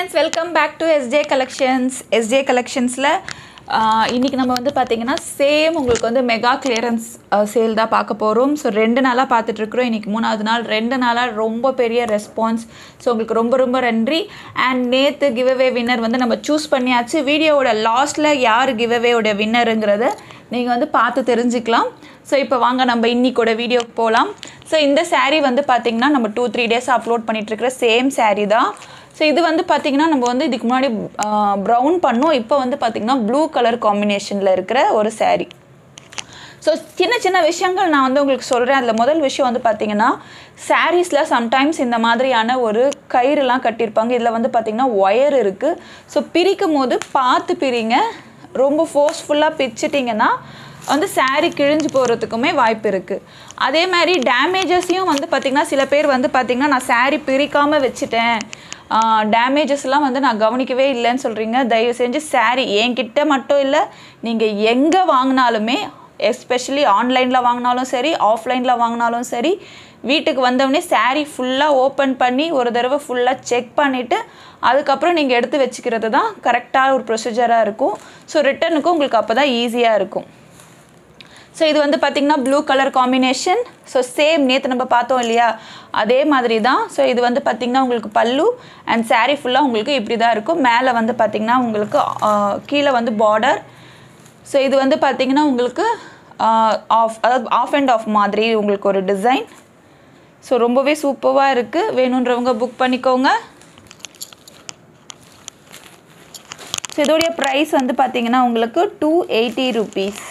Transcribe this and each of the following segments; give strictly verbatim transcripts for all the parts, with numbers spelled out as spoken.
friends, welcome back to SJcollections. SJcollections la இன்னைக்கு நம்ம வந்து பாத்தீங்கன்னா சேம் உங்களுக்கு வந்து மெகா கிளியரன்ஸ் சேல் தான் பார்க்க போறோம். சோ ரெண்டு நாளா பார்த்துட்டு இருக்கோம். இன்னைக்கு மூணாவது நாள். ரெண்டு நாளா ரொம்ப பெரிய ரெஸ்பான்ஸ். சோ உங்களுக்கு ரொம்ப ரொம்ப நன்றி. and நேத்து giveaway winner வந்து நம்ம சூஸ் பண்ணியாச்சு. வீடியோவோட லாஸ்ட்ல யார் giveaway ஓட வின்னர்ங்கறத நீங்க வந்து பார்த்து தெரிஞ்சுக்கலாம். சோ இப்போ வாங்க நம்ம இன்னைக்கோட வீடியோக்கு போலாம். சோ இந்த saree வந்து பாத்தீங்கன்னா நம்ம two three டேஸ் அப்லோட் பண்ணிட்டு இருக்கிற சேம் saree தான். So இது வந்து பாத்தீங்கன்னா நம்ம வந்து இதுக்கு முன்னாடி brown பண்ணோம். இப்போ வந்து பாத்தீங்கன்னா blue color combinationல இருக்கிற ஒரு saree. So சின்ன சின்ன விஷயங்கள் நான் வந்து உங்களுக்கு சொல்றேன். அதுல முதல் விஷயம் வந்து பாத்தீங்கன்னா sareesல sometimes இந்த மாதிரியான ஒரு கயிறுலாம் கட்டிருப்பாங்க. இதுல வந்து பாத்தீங்கன்னா wire இருக்கு. So பிரிக்கும்போது பார்த்து பிரிங்க. ரொம்ப ஃபோர்ஸ்ஃபுல்லா பிச்சிட்டீங்கன்னா வந்து saree கிழிஞ்சு போறதுக்குமே வாய்ப்பு இருக்கு. அதே மாதிரி டேமேजेसையும் வந்து பாத்தீங்கன்னா சில பேர் வந்து பாத்தீங்கன்னா நான் saree பிரிக்காம வெச்சிட்டேன். டேமேजेसலாம் வந்து நான் கவனிக்கவே இல்லன்னு சொல்றீங்க. தயவு செஞ்சு saree என்கிட்ட மட்டும் இல்ல நீங்க எங்க வாங்குனாலுமே especially ஆன்லைன்ல வாங்குனாலும் சரி ஆஃப்லைன்ல வாங்குனாலும் சரி வீட்டுக்கு வந்தவனே saree ஃபுல்லா ஓபன் பண்ணி ஒரு தடவை ஃபுல்லா செக் பண்ணிட்டு அதுக்கு அப்புறம் நீங்க எடுத்து வெச்சிக்கிறது தான் கரெக்ட்டா ஒரு ப்ரொசீஜரா இருக்கும். சோ ரிட்டர்னுக்கு உங்களுக்கு அப்பதான் ஈஸியா இருக்கும். So இது வந்து பாத்தீங்கன்னா blue color combination. So same நேத்து நம்ம பார்த்தோம் இல்லையா அதே மாதிரி தான். So இது வந்து பாத்தீங்கன்னா உங்களுக்கு பல்லு and saree ஃபுல்லா உங்களுக்கு இப்படி தான் இருக்கும். மேலே வந்து பாத்தீங்கன்னா உங்களுக்கு கீழ வந்து border. So இது வந்து பாத்தீங்கன்னா உங்களுக்கு ஆஃப் ஆஃப் அண்ட் ஆஃப் மாதிரி உங்களுக்கு ஒரு டிசைன். So ரொம்பவே சூப்பரா இருக்கு. வேணும்ன்றவங்க புக் பண்ணிக்கோங்க. So இதோட பிரைஸ் வந்து பாத்தீங்கன்னா உங்களுக்கு two eighty rupees.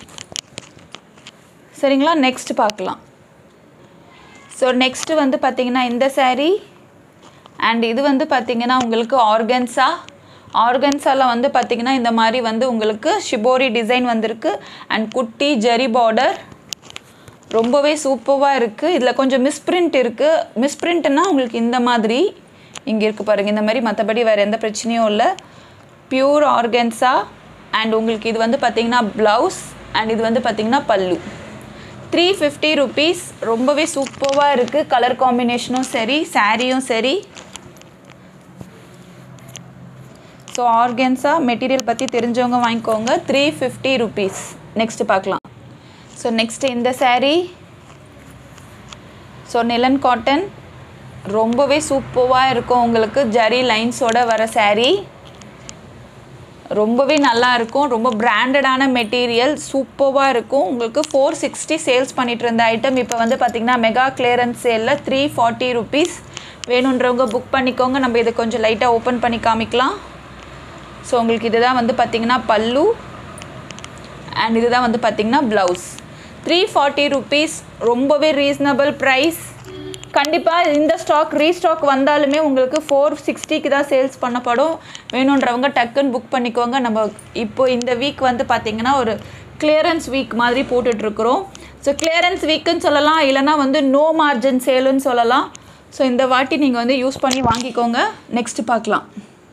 சரிங்களா நெக்ஸ்ட் பார்க்கலாம். சோ நெக்ஸ்ட் வந்து பாத்தீங்கன்னா இந்த saree and இது வந்து பாத்தீங்கன்னா உங்களுக்கு ஆர்கன்சா ஆர்கன்சால வந்து பாத்தீங்கன்னா இந்த மாதிரி வந்து உங்களுக்கு ஷிபோரி டிசைன் வந்திருக்கு and குட்டி ஜரி border ரொம்பவே சூப்பரா இருக்கு. இதுல கொஞ்சம் மிஸ்பிரிண்ட் இருக்கு. மிஸ்பிரிண்ட்னா உங்களுக்கு இந்த மாதிரி இங்க இருக்கு பாருங்க. இந்த மாதிரி மத்தபடி வேற எந்த பிரச்சனையும் இல்ல. பியூர் ஆர்கன்சா and உங்களுக்கு இது வந்து பாத்தீங்கன்னா blouse and இது வந்து பாத்தீங்கன்னா பல்லு. three fifty rupees ரொம்பவே சூப்பரா இருக்கு. கலர் காம்பினேஷனும் சரி சாரியும் சரி. சோ ஆர்கன்சா மெட்டீரியல் பத்தி தெரிஞ்சவங்க வாங்கிக்கோங்க. three fifty rupees. நெக்ஸ்ட் பார்க்கலாம். சோ நெக்ஸ்ட் இந்த saree. சோ நிலன் காட்டன் ரொம்பவே சூப்பரா இருக்கும். உங்களுக்கு ஜரி லைன்ஸோட வர saree. ரொம்பவே நல்லா இருக்கும். ரொம்ப பிராண்டடான மெட்டீரியல் சூப்பரா இருக்கும். உங்களுக்கு four sixty சேல்ஸ் பண்ணிட்டு இருந்த ஐட்டம் இப்போ வந்து பாத்தீங்கன்னா மெகா கிளியரன்ஸ் சேல்ல three forty rupees. வேணும்ன்றவங்க புக் பண்ணிக்கோங்க. நம்ம இத கொஞ்சம் லைட்டா ஓபன் பண்ணி காமிக்கலாம். சோ உங்களுக்கு இதுதான் வந்து பாத்தீங்கன்னா பல்லு and இதுதான் வந்து பாத்தீங்கன்னா blouse. three forty rupees ரொம்பவே ரீசனபிள் பிரைஸ். கண்டிப்பா இந்த ஸ்டாக் ரீஸ்டாக் வந்தாலுமே உங்களுக்கு four sixty க்கு தான் சேல்ஸ் பண்ணப்படும். வேணும்ன்றவங்க டக்குன்னு புக் பண்ணிக்கோங்க. நம்ம இப்போ இந்த வீக் வந்து பாத்தீங்கன்னா ஒரு கிளியரன்ஸ் வீக் மாதிரி போட்டுட்டு இருக்கோம். சோ கிளியரன்ஸ் வீக்னு சொல்லலாம் இல்லனா வந்து நோ மார்ஜின் சேல்னு சொல்லலாம். சோ இந்த வாட்டி நீங்க வந்து யூஸ் பண்ணி வாங்கிக்கோங்க. நெக்ஸ்ட் பார்க்கலாம்.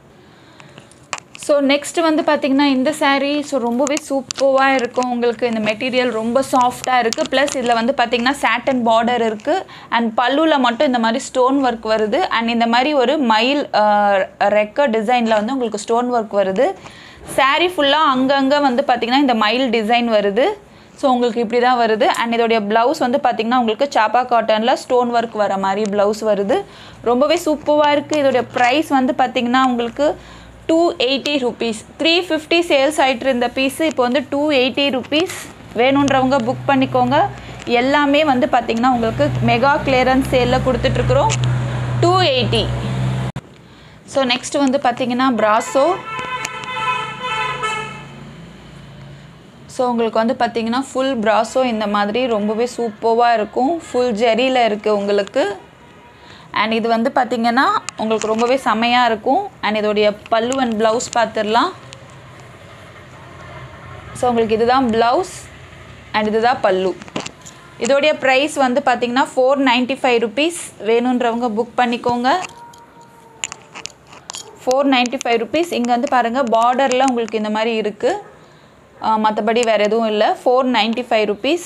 சோ நெக்ஸ்ட் வந்து பாத்தீங்கன்னா இந்த saree சோ ரொம்பவே சூப்பரா இருக்கும். உங்களுக்கு இந்த மெட்டீரியல் ரொம்ப சாஃப்ட்டா இருக்கு. ப்ளஸ் இதுல வந்து பாத்தீங்கன்னா satin border இருக்கு and பல்லுல மட்டும் இந்த மாதிரி ஸ்டோன் வர்க் வருது and இந்த மாதிரி ஒரு மயில் ரெக்க டிசைன்ல வந்து உங்களுக்கு ஸ்டோன் வர்க் வருது. saree ஃபுல்லா அங்கங்க வந்து பாத்தீங்கன்னா இந்த மயில் டிசைன் வருது. சோ உங்களுக்கு இப்படி தான் வருது and இதோட blouse வந்து பாத்தீங்கன்னா உங்களுக்கு சாப்பா காட்டன்ல ஸ்டோன் வர்க் வர மாதிரி blouse வருது. ரொம்பவே சூப்பரா இருக்கு. இதோட பிரைஸ் வந்து பாத்தீங்கன்னா உங்களுக்கு two eighty rupees. three fifty sales ஆயிட்டு இருந்த பீஸ் இப்போ வந்து two eighty rupees. வேணும்ன்றவங்க புக் பண்ணிக்கோங்க. எல்லாமே வந்து பாத்தீங்கன்னா உங்களுக்கு மெகா கிளியரன்ஸ் சேல்ல கொடுத்துட்டு இருக்கோம். two eighty. சோ நெக்ஸ்ட் வந்து பாத்தீங்கன்னா brasso. சோ உங்களுக்கு வந்து பாத்தீங்கன்னா full brasso இந்த மாதிரி ரொம்பவே சூப்பரா இருக்கும். full ஜரியில இருக்கு உங்களுக்கு. and இது வந்து பாத்தீங்கன்னா உங்களுக்கு ரொம்பவே செமையா இருக்கும். and இதோட பல்லு and blouse பாத்துறலாம். சோ உங்களுக்கு இதுதான் blouse and இதுதான் பல்லு. இதோட பிரைஸ் வந்து பாத்தீங்கன்னா four ninety-five rupees. வேணும்ன்றவங்க புக் பண்ணிக்கோங்க. four ninety-five rupees. இங்க வந்து பாருங்க borderல உங்களுக்கு இந்த மாதிரி இருக்கு. மத்தபடி வேற எதுவும் இல்ல. four ninety-five rupees.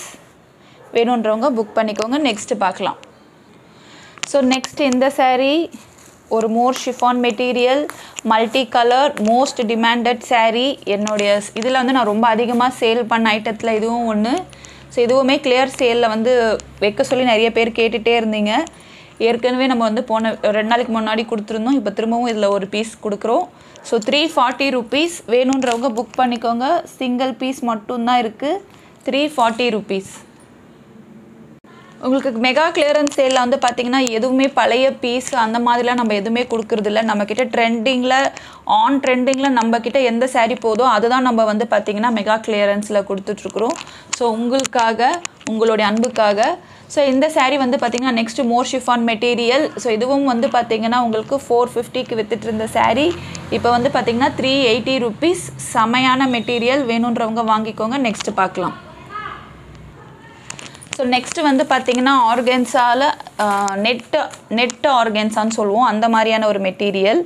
வேணும்ன்றவங்க புக் பண்ணிக்கோங்க. நெக்ஸ்ட் பார்க்கலாம். So next in the saree ஒரு more chiffon material multi colour most demanded saree என்னுடைய இதில் வந்து நான் ரொம்ப அதிகமாக சேல் பண்ண ஐட்டத்தில் இதுவும் ஒன்று. ஸோ இதுவுமே கிளியர் சேலில் வந்து வைக்க சொல்லி நிறைய பேர் கேட்டுகிட்டே இருந்தீங்க. ஏற்கனவே நம்ம வந்து போன ரெண்டு நாளைக்கு முன்னாடி கொடுத்துருந்தோம். இப்போ திரும்பவும் இதில் ஒரு பீஸ் கொடுக்குறோம். ஸோ த்ரீ ஃபார்ட்டி ருபீஸ் வேணுன்றவங்க புக் பண்ணிக்கோங்க. சிங்கிள் பீஸ் மட்டும்தான் இருக்குது. Three forty rupees. உங்களுக்கு மெகா கிளியரன்ஸ் சேலில் வந்து பார்த்திங்கன்னா எதுவுமே பழைய பீஸ் அந்த மாதிரிலாம் நம்ம எதுவுமே கொடுக்குறதில்ல. நம்மக்கிட்ட ட்ரெண்டிங்கில் ஆன் ட்ரெண்டிங்கில் நம்மக்கிட்ட எந்த saree போதோ அதுதான் நம்ம வந்து பார்த்திங்கன்னா மெகா கிளியரன்ஸில் கொடுத்துட்ருக்குறோம். ஸோ உங்களுக்காக உங்களுடைய அன்புக்காக. ஸோ இந்த saree வந்து பார்த்திங்கன்னா next more chiffon material. So இதுவும் வந்து பார்த்திங்கன்னா உங்களுக்கு ஃபோர் ஃபிஃப்டிக்கு விற்றுட்டு இருந்த saree இப்போ வந்து பார்த்திங்கன்னா த்ரீ எயிட்டி ருபீஸ். செமையான மெட்டீரியல் வேணுன்றவங்க வாங்கிக்கோங்க. நெக்ஸ்ட்டு பார்க்கலாம். ஸோ நெக்ஸ்ட்டு வந்து பார்த்திங்கன்னா ஆர்கன்ஸால் நெட்டு நெட்டு ஆர்கன்ஸான்னு சொல்லுவோம். அந்த மாதிரியான ஒரு மெட்டீரியல்.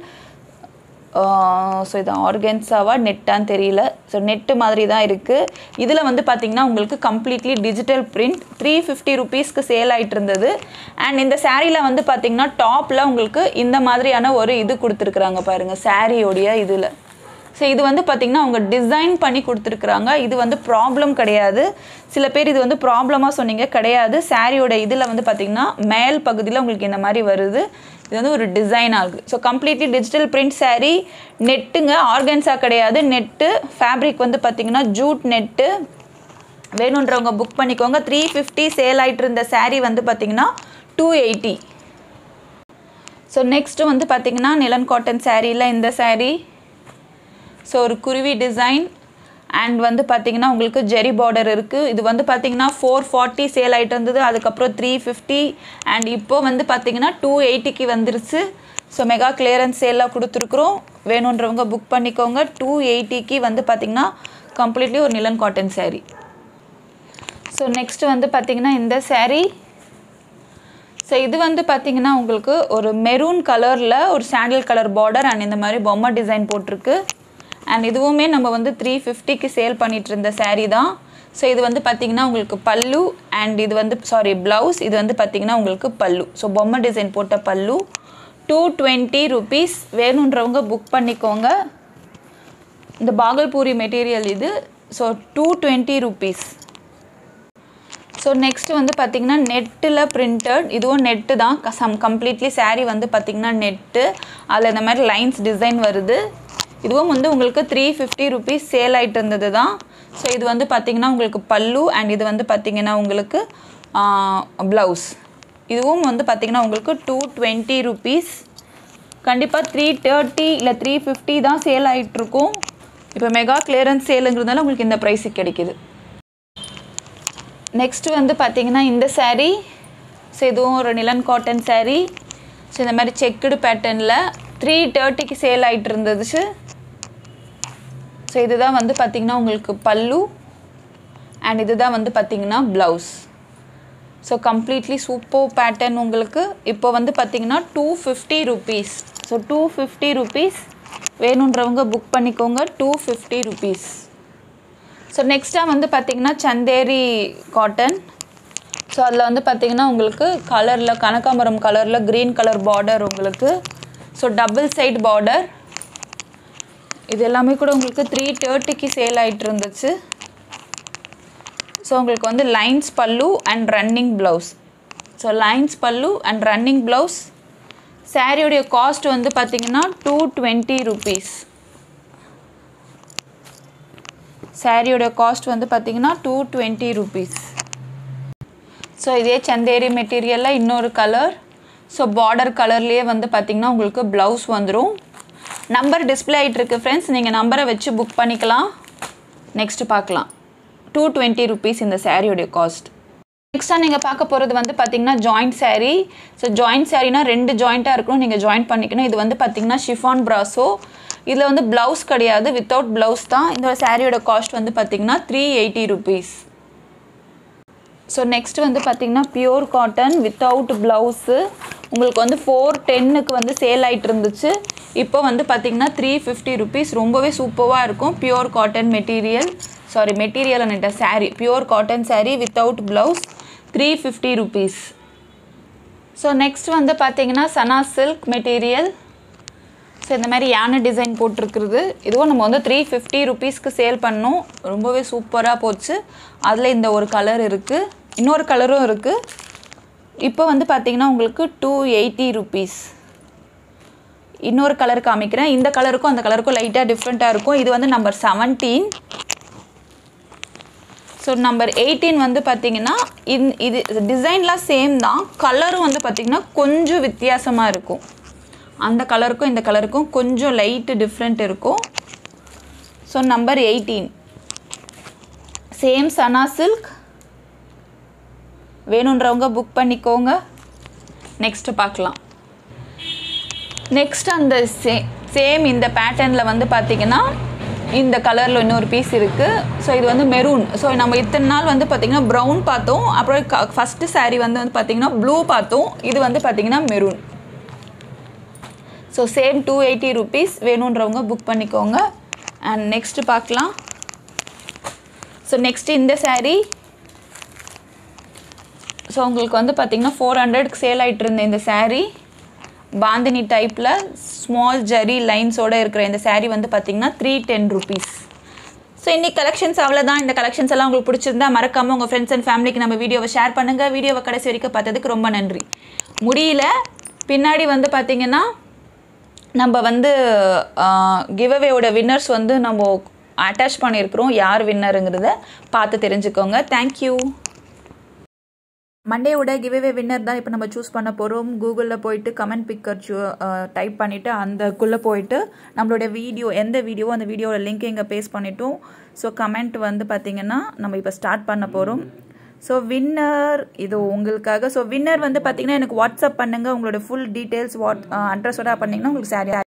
ஸோ இது ஆர்கன்ஸாவா நெட்டான்னு தெரியல. ஸோ நெட்டு மாதிரி தான் இருக்குது. இதில் வந்து பார்த்திங்கன்னா உங்களுக்கு completely digital print three fifty ருபீஸ்க்கு சேல் ஆகிட்டு இருந்தது. அண்ட் இந்த சாரியில் வந்து பார்த்திங்கன்னா டாப்பில் உங்களுக்கு இந்த மாதிரியான ஒரு இது கொடுத்துருக்குறாங்க பாருங்கள் சாரியோடைய இதில். ஸோ இது வந்து பார்த்திங்கன்னா அவங்க டிசைன் பண்ணி கொடுத்துருக்குறாங்க. இது வந்து ப்ராப்ளம் கிடையாது. சில பேர் இது வந்து ப்ராப்ளமாக சொன்னீங்க, கிடையாது. சாரியோட இதில் வந்து பார்த்திங்கன்னா மேல் பகுதியில் உங்களுக்கு இந்த மாதிரி வருது. இது வந்து ஒரு டிசைன் ஆகுது. So completely digital print sari. நெட்டுங்க, ஆர்கன்ஸா கிடையாது, நெட்டு. ஃபேப்ரிக் வந்து பார்த்திங்கன்னா ஜூட் நெட்டு. வேணுன்றவங்க புக் பண்ணிக்கோங்க. த்ரீ ஃபிஃப்டி சேல் ஆகிட்டு இருந்த சாரீ வந்து பார்த்திங்கன்னா டூ எயிட்டி. ஸோ நெக்ஸ்ட்டு வந்து பார்த்திங்கன்னா நிலன் காட்டன் சாரியில் இந்த சாரீ. ஸோ ஒரு குருவி டிசைன் அண்ட் வந்து பார்த்திங்கன்னா உங்களுக்கு ஜெரி பார்டர் இருக்குது. இது வந்து பார்த்திங்கன்னா ஃபோர் ஃபார்ட்டி சேல் ஆகிட்டு இருந்தது. அதுக்கப்புறம் த்ரீ ஃபிஃப்டி அண்ட் இப்போது வந்து பார்த்திங்கன்னா டூ எயிட்டிக்கு வந்துருச்சு. ஸோ மெகா கிளியரன்ஸ் சேலாக கொடுத்துருக்குறோம். வேணுன்றவங்க புக் பண்ணிக்கோங்க. டூ எயிட்டிக்கு வந்து பார்த்திங்கன்னா கம்ப்ளீட்லி ஒரு nylon cotton sari. So next வந்து பார்த்திங்கன்னா இந்த சாரீ. ஸோ இது வந்து பார்த்திங்கன்னா உங்களுக்கு ஒரு மெரூன் கலரில் ஒரு சாண்டில் கலர் பார்டர் அண்ட் இந்த மாதிரி பொம்மை டிசைன் போட்டிருக்கு. அண்ட் இதுவுமே நம்ம வந்து த்ரீ ஃபிஃப்டிக்கு சேல் பண்ணிகிட்டு இருந்த சாரீ தான். ஸோ இது வந்து பார்த்திங்கன்னா உங்களுக்கு பல்லு அண்ட் இது வந்து சாரி ப்ளவுஸ். இது வந்து பார்த்திங்கன்னா உங்களுக்கு பல்லு. ஸோ பொம்மை டிசைன் போட்ட பல்லு. Two twenty rupees. வேணுன்றவங்க புக் பண்ணிக்கோங்க. இந்த பாகல்பூரி மெட்டீரியல் இது. So two twenty rupees. So next வந்து பார்த்திங்கன்னா நெட்டில் பிரிண்டட். இதுவும் நெட்டு தான். சம் கம்ப்ளீட்லி சாரீ வந்து பார்த்திங்கன்னா நெட்டு. அதில் இந்த மாதிரி லைன்ஸ் டிசைன் வருது. இதுவும் வந்து உங்களுக்கு த்ரீ ஃபிஃப்டி ருபீஸ் சேல் ஆகிட்டு இருந்தது தான். ஸோ இது வந்து பார்த்திங்கன்னா உங்களுக்கு பல்லு அண்ட் இது வந்து பார்த்திங்கன்னா உங்களுக்கு ப்ளவுஸ். இதுவும் வந்து பார்த்திங்கன்னா உங்களுக்கு டூ டுவெண்ட்டி ருபீஸ். கண்டிப்பாக த்ரீ தேர்ட்டி இல்லை த்ரீ ஃபிஃப்டி தான் சேல் ஆகிட்ருக்கும். இப்போ மெகா கிளியரன்ஸ் சேலுங்கிறதுனால உங்களுக்கு இந்த ப்ரைஸுக்கு கிடைக்கிது. நெக்ஸ்ட்டு வந்து பார்த்திங்கன்னா இந்த சாரீ. ஸோ இதுவும் ஒரு நிலன் காட்டன் சாரீ. ஸோ இந்த மாதிரி செக்குடு பேட்டர்னில் த்ரீ தேர்ட்டிக்கு சேல் ஆகிட்டு இருந்துச்சு. ஸோ இதுதான் வந்து பார்த்திங்கன்னா உங்களுக்கு பல்லு அண்ட் இதுதான் வந்து பார்த்திங்கன்னா blouse. So completely super pattern உங்களுக்கு. இப்போ வந்து பார்த்திங்கன்னா two fifty rupees. So two fifty rupees. வேணுன்றவங்க புக் பண்ணிக்கோங்க. Two fifty rupees. ஸோ நெக்ஸ்ட்டாக வந்து பார்த்திங்கன்னா சந்தேரி காட்டன். ஸோ அதில் வந்து பார்த்திங்கன்னா உங்களுக்கு கலரில் கனகாம்பரம் கலரில் க்ரீன் கலர் பார்டர் உங்களுக்கு. So double side border. இது எல்லாமே கூட உங்களுக்கு த்ரீ தேர்ட்டிக்கு சேல் ஆகிட்டு இருந்துச்சு. ஸோ உங்களுக்கு வந்து lines pallu and running blouse. So lines pallu and running blouse. சாரியோடைய காஸ்ட் வந்து பார்த்திங்கன்னா டூ டுவெண்ட்டி ருபீஸ். சாரியோட காஸ்ட் வந்து பார்த்திங்கன்னா டூ டுவெண்ட்டி ருபீஸ். ஸோ இதே சந்தேரி மெட்டீரியலில் இன்னொரு கலர். ஸோ பார்டர் கலர்லேயே வந்து பார்த்திங்கன்னா உங்களுக்கு ப்ளவுஸ் வந்துடும். நம்பர் டிஸ்பிளே ஆகிட்டுருக்கு ஃப்ரெண்ட்ஸ். நீங்கள் நம்பரை வச்சு புக் பண்ணிக்கலாம். நெக்ஸ்ட்டு பார்க்கலாம். டூ டுவெண்ட்டி ருபீஸ் இந்த சாரியோடைய காஸ்ட். நெக்ஸ்ட்டாக நீங்கள் பார்க்க போகிறது வந்து பார்த்திங்கன்னா ஜாயிண்ட் சாரீ. ஸோ ஜாயிண்ட் சாரீனா ரெண்டு ஜாயிண்ட்டாக இருக்கணும், நீங்கள் ஜாயின் பண்ணிக்கணும். இது வந்து பார்த்திங்கன்னா ஷிஃபான் ப்ராஸோ. இதில் வந்து ப்ளவுஸ் கிடையாது, வித்தவுட் ப்ளவுஸ் தான். இந்த சாரியோட காஸ்ட் வந்து பார்த்திங்கன்னா three eighty rupees. So next வந்து பார்த்திங்கன்னா பியூர் காட்டன் வித்தவுட் ப்ளவுஸு. உங்களுக்கு வந்து ஃபோர் டென்னுக்கு வந்து சேல் ஆகிட்டு இருந்துச்சு. இப்போ வந்து பார்த்திங்கன்னா த்ரீ ஃபிஃப்டி ருபீஸ். ரொம்பவே சூப்பராக இருக்கும். Pure cotton material. Sari material and sari pure cotton sari without blouse. Three fifty rupees. So next வந்து பார்த்தீங்கன்னா சனா சில்க் மெட்டீரியல். ஸோ இந்த மாதிரி யானை டிசைன் போட்டிருக்கிறது. இதுவும் நம்ம வந்து த்ரீ ஃபிஃப்டி ருபீஸ்க்கு சேல் பண்ணோம். ரொம்பவே சூப்பராக போச்சு. அதில் இந்த ஒரு கலர் இருக்குது, இன்னொரு கலரும் இருக்குது. இப்போ வந்து பார்த்தீங்கன்னா உங்களுக்கு டூ எயிட்டி ருபீஸ். இன்னொரு கலர் காமிக்கிறேன். இந்த கலருக்கும் அந்த கலருக்கும் லைட்டாக டிஃப்ரெண்ட்டாக இருக்கும். இது வந்து number seventeen. So number eighteen வந்து பார்த்தீங்கன்னா இந் இது டிசைன்லாம் சேம் தான், கலரும் வந்து பார்த்திங்கன்னா கொஞ்சம் வித்தியாசமாக இருக்கும். அந்த கலருக்கும் இந்த கலருக்கும் கொஞ்சம் லைட்டு டிஃப்ரெண்ட் இருக்கும். So number eighteen same Sana silk. வேணுன்றவங்க புக் பண்ணிக்கோங்க. நெக்ஸ்ட்டு பார்க்கலாம். நெக்ஸ்ட் அந்த சே சேம் இந்த பேட்டர்னில் வந்து பார்த்திங்கன்னா இந்த கலரில் இன்னொரு பீஸ் இருக்குது. ஸோ இது வந்து மெரூன். ஸோ நம்ம இத்தனை நாள் வந்து பார்த்திங்கன்னா ப்ரௌன் பார்த்தோம், அப்புறம் க ஃபஸ்ட்டு சாரீ வந்து வந்து பார்த்திங்கன்னா ப்ளூ பார்த்தோம். இது வந்து பார்த்திங்கன்னா maroon. So same two eighty rupees. வேணுன்றவங்க புக் பண்ணிக்கோங்க. அண்ட் நெக்ஸ்ட்டு பார்க்கலாம். ஸோ நெக்ஸ்ட்டு இந்த சாரீ. ஸோ உங்களுக்கு வந்து பார்த்திங்கன்னா ஃபோர் ஹண்ட்ரட்க்கு சேல் ஆகிட்டு இருந்த இந்த சாரீ பாந்தினி டைப்பில் ஸ்மால் ஜரி லைன்ஸோடு இருக்கிற இந்த சாரீ வந்து பார்த்திங்கன்னா த்ரீ டென் ருபீஸ். ஸோ இன்றைக்கி கலெக்ஷன்ஸ் அவ்வளோதான். இந்த கலெக்ஷன்ஸ் எல்லாம் உங்களுக்கு பிடிச்சிருந்தா மறக்காமல் உங்கள் ஃப்ரெண்ட்ஸ் அண்ட் ஃபேமிலிக்கு நம்ம வீடியோவை ஷேர் பண்ணுங்கள். வீடியோவை கடைசி வரைக்கும் பார்த்ததுக்கு ரொம்ப நன்றி. முடியல பின்னாடி வந்து பார்த்திங்கன்னா நம்ம வந்து கிவ்அவேயோட வின்னர்ஸ் வந்து நம்ம அட்டாச் பண்ணியிருக்கிறோம். யார் வின்னருங்கிறத பார்த்து தெரிஞ்சுக்கோங்க. தேங்க்யூ. மண்டேவோட கிவ்அவே வின்னர் தான் இப்போ நம்ம சூஸ் பண்ண போகிறோம். கூகுளில் போயிட்டு கமெண்ட் பிக்கர் சூ டைப் பண்ணிவிட்டு அந்தக்குள்ளே போயிட்டு நம்மளோட வீடியோ எந்த வீடியோவோ அந்த வீடியோவோட லிங்க் இங்கே பேஸ்ட் பண்ணிட்டோம். ஸோ கமெண்ட் வந்து பார்த்திங்கன்னா நம்ம இப்போ ஸ்டார்ட் பண்ண போகிறோம். ஸோ வின்னர் இது உங்களுக்காக. ஸோ வின்னர் வந்து பார்த்திங்கன்னா எனக்கு வாட்ஸ்அப் பண்ணுங்கள். உங்களோட ஃபுல் டீட்டெயில்ஸ் வாட் அட்ரஸோட பண்ணிங்கன்னா உங்களுக்கு சாரி